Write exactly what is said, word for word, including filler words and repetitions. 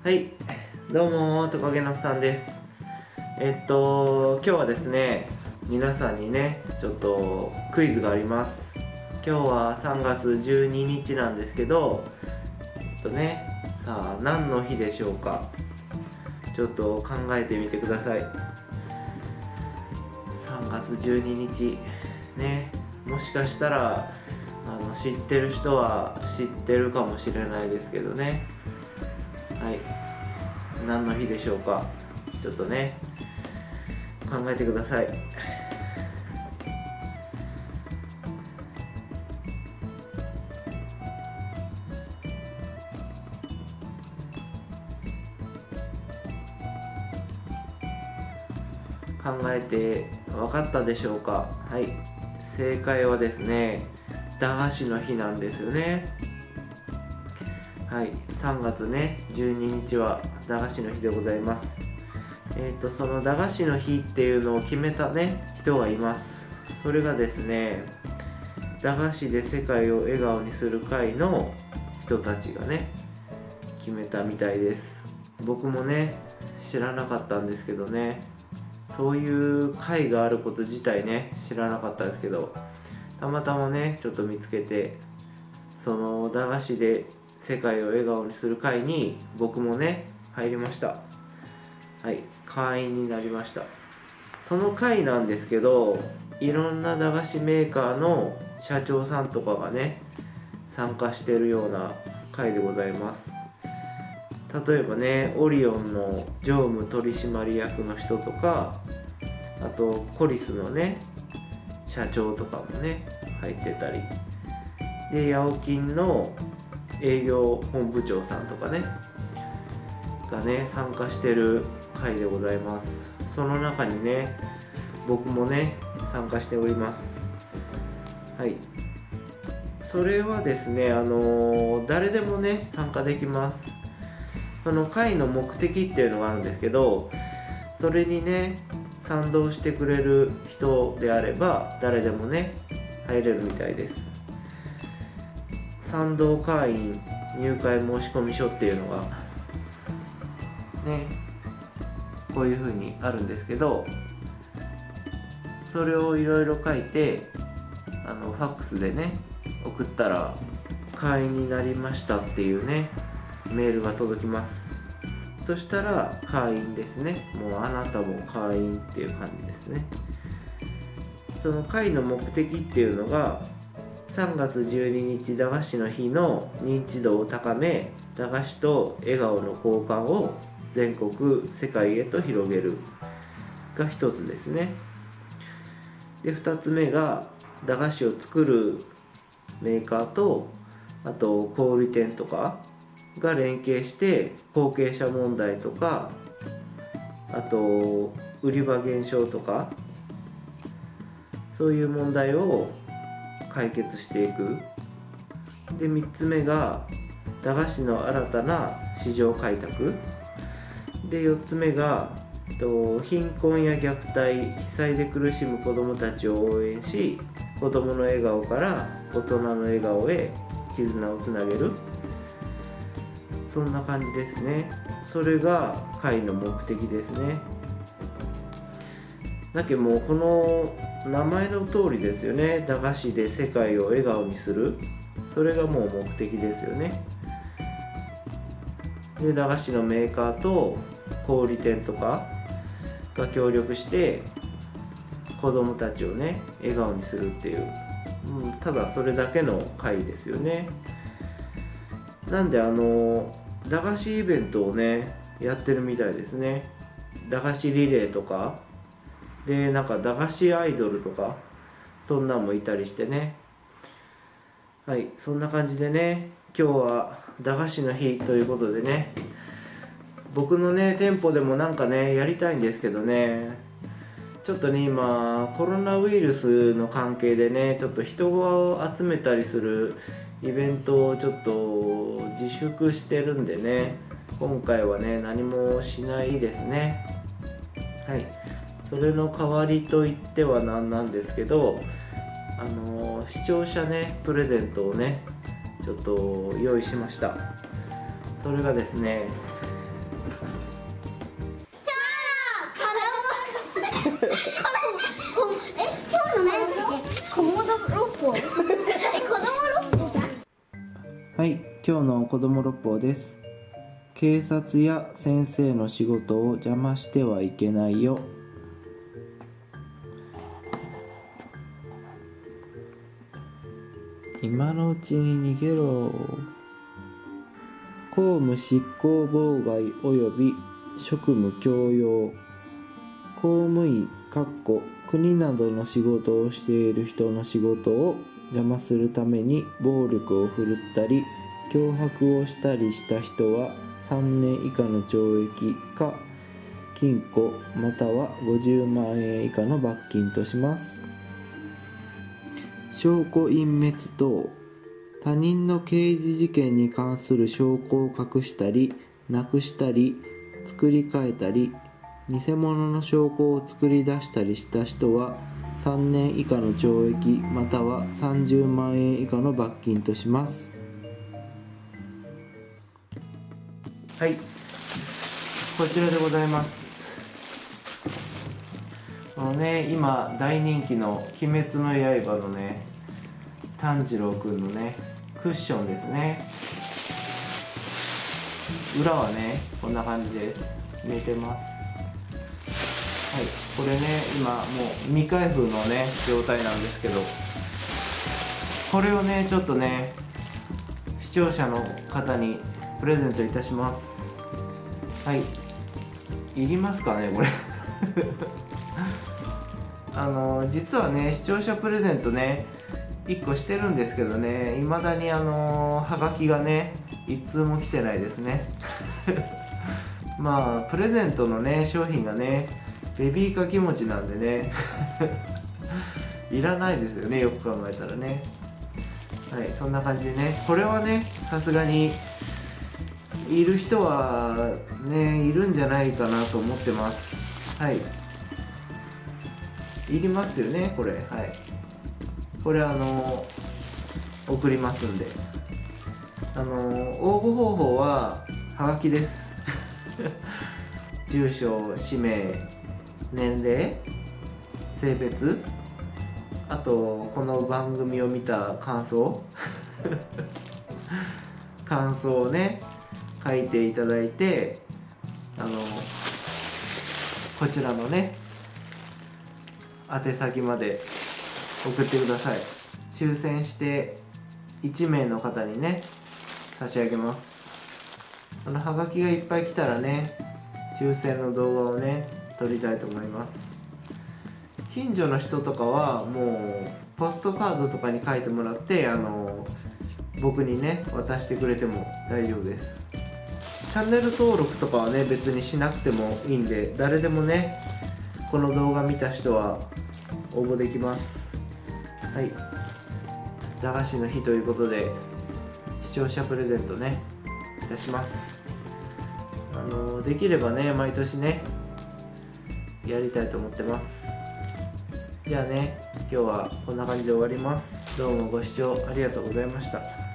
はい、どうもトカゲのさんです。えっと今日はですね、皆さんにねちょっとクイズがあります。今日はさんがつじゅうににちなんですけど、えっとねさあ何の日でしょうか。ちょっと考えてみてください。さんがつじゅうににちね、もしかしたらあの知ってる人は知ってるかもしれないですけどね。はい、何の日でしょうか。ちょっとね考えてください。考えて分かったでしょうか。はい、正解はですね、駄菓子の日なんですよね。はい、さんがつねじゅうににちは駄菓子の日でございます。えっとその駄菓子の日っていうのを決めたね人がいます。それがですね、駄菓子で世界を笑顔にする会の人たちがね決めたみたいです。僕もね知らなかったんですけどね、そういう会があること自体ね知らなかったですけど、たまたまねちょっと見つけて、その駄菓子で世界を笑顔にする会に僕もね入りました。はい、会員になりました。その会なんですけど、いろんな駄菓子メーカーの社長さんとかがね参加してるような会でございます。例えばね、オリオンの常務取締役の人とか、あとコリスのね社長とかもね入ってたりで、ヤオキンの営業本部長さんとかねがね参加してる会でございます。その中にね僕もね参加しております。はい、それはですね、あのー誰でもね参加できます。その会の目的っていうのがあるんですけど、それにね賛同してくれる人であれば誰でもね入れるみたいです。賛同会員入会申込書っていうのがねこういう風にあるんですけど、それをいろいろ書いてあのファックスでね送ったら会員になりましたっていうねメールが届きます。そしたら会員ですね。もうあなたも会員っていう感じですね。その会の目的っていうのが、さんがつじゅうににち駄菓子の日の認知度を高め、駄菓子と笑顔の交換を全国世界へと広げるが一つですね。でふたつめが、駄菓子を作るメーカーと、あと小売店とかが連携して後継者問題とか、あと売り場減少とか、そういう問題を解決していく。でみっつめが駄菓子の新たな市場開拓で、よっつめが貧困や虐待、被災で苦しむ子どもたちを応援し、子どもの笑顔から大人の笑顔へ絆をつなげる。そんな感じですね。それが会の目的ですね。だけどもうこの名前の通りですよね。駄菓子で世界を笑顔にする、それがもう目的ですよね。で駄菓子のメーカーと小売店とかが協力して子どもたちをね笑顔にするっていう、うん、ただそれだけの会ですよね。なんであの駄菓子イベントをねやってるみたいですね。駄菓子リレーとかで、なんか駄菓子アイドルとかそんなんもいたりしてね。はい、そんな感じでね、今日は駄菓子の日ということでね、僕のね店舗でもなんかねやりたいんですけどね、ちょっとね今コロナウイルスの関係でねちょっと人を集めたりするイベントをちょっと自粛してるんでね、今回はね何もしないですね。はい、それの代わりといってはなんなんですけど、あの視聴者ねプレゼントをねちょっと用意しました。それがですね、 今日の何だっけ、コモド六法子供六法だ。 はい、今日の子供六法です。警察や先生の仕事を邪魔してはいけないよ。今のうちに逃げろ。公務執行妨害及び職務強要。公務員国などの仕事をしている人の仕事を邪魔するために暴力を振るったり脅迫をしたりした人はさんねん以下の懲役か禁錮またはごじゅうまんえん以下の罰金とします。証拠隠滅等、他人の刑事事件に関する証拠を隠したりなくしたり作り変えたり偽物の証拠を作り出したりした人はさんねん以下の懲役またはさんじゅうまんえん以下の罰金とします。はい、こちらでございます。このね、今大人気の「鬼滅の刃」のね炭治郎くんのねクッションですね。裏はねこんな感じです。見えてます。はい、これね今もう未開封のね状態なんですけど、これをねちょっとね視聴者の方にプレゼントいたします。はい、いりますかねこれあの実はね視聴者プレゼントねいっこしてるんですけどね、いまだにあのはがきがねいっつうも来てないですねまあプレゼントのね商品がねベビーかき餅なんでねいらないですよね、よく考えたらね。はい、そんな感じでね、これはねさすがにいる人はねいるんじゃないかなと思ってます。はい、いりますよねこれ。はい、これあの送りますんで、あの応募方法ははがきです住所、氏名、年齢、性別、あとこの番組を見た感想感想をね書いていただいて、あのこちらのね宛先まで送ってください。抽選していちめいの方にね差し上げます。このハガキがいっぱい来たらね抽選の動画をね撮りたいと思います。近所の人とかはもうポストカードとかに書いてもらってあの僕にね渡してくれても大丈夫です。チャンネル登録とかはね別にしなくてもいいんで、誰でもねこの動画見た人は応募できます。はい、駄菓子の日ということで視聴者プレゼントねいたします。あのできればね毎年ねやりたいと思ってます。じゃあね今日はこんな感じで終わります。どうもご視聴ありがとうございました。